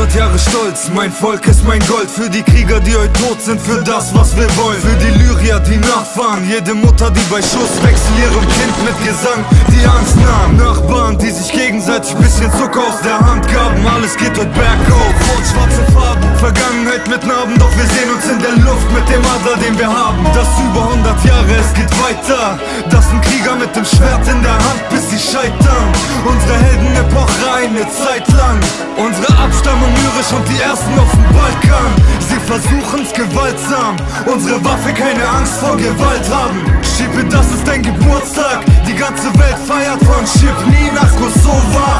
100 Jahre stolz, mein Volk ist mein Gold. Für die Krieger, die heute tot sind, für das, was wir wollen. Für die Lyrier, die nachfahren, jede Mutter, die bei Schusswechsel ihrem Kind mit Gesang die Angst nahm. Nachbarn, die sich gegenseitig bisschen Zucker aus der Hand gaben. Alles geht heute bergauf, rot, schwarze Farben, Vergangenheit mit Narben. Doch wir sehen uns in der Luft mit dem Adler, den wir haben. Das über 100 Jahre, es geht weiter. Das sind Krieger mit dem Schwert in der Hand, bis sie scheitern. Unsere Heldenepoche eine Zeit lang. Unsere Abstammung lyrisch und die ersten auf dem Balkan. Sie versuchen's gewaltsam, unsere Waffe keine Angst vor Gewalt haben. Schiebe, das ist dein Geburtstag, die ganze Welt feiert von Chipni nach Kosovo.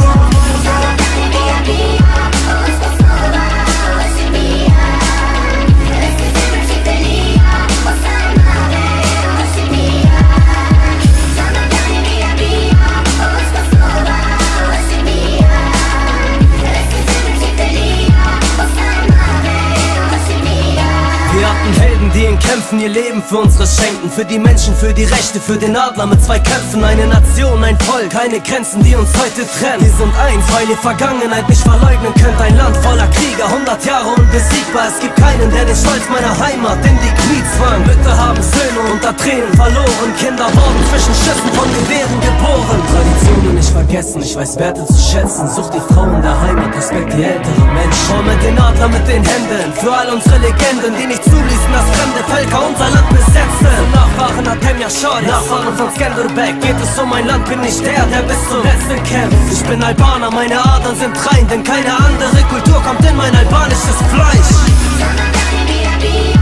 Helden, die in Kämpfen ihr Leben für uns schenken. Für die Menschen, für die Rechte, für den Adler mit 2 Köpfen. Eine Nation, ein Volk, keine Grenzen, die uns heute trennen. Wir sind eins, weil ihr Vergangenheit nicht verleugnen könnt. Ein Land voller Krieger, 100 Jahre unbesiegbar. Es gibt keinen, der den Stolz meiner Heimat in die Knie zwang. Mütter haben Söhne unter Tränen verloren. Kinder wurden zwischen Schüssen von Gewehren geboren. Traditionen nicht vergessen, ich weiß Werte zu schätzen. Such die Frauen der Heimat, respekt die älteren Menschen. Forme den Adler mit den Händen, für all unsere Legenden, die nicht zuließen, dass fremde Völker unser Land besetzen. Nachfahren Hatem Yashari, Nachfahren von Skanderbeg. Geht es um mein Land, bin ich der bis zum letzten kämpft. Ich bin Albaner, meine Adern sind rein, denn keine andere Kultur kommt in mein albanisches Fleisch.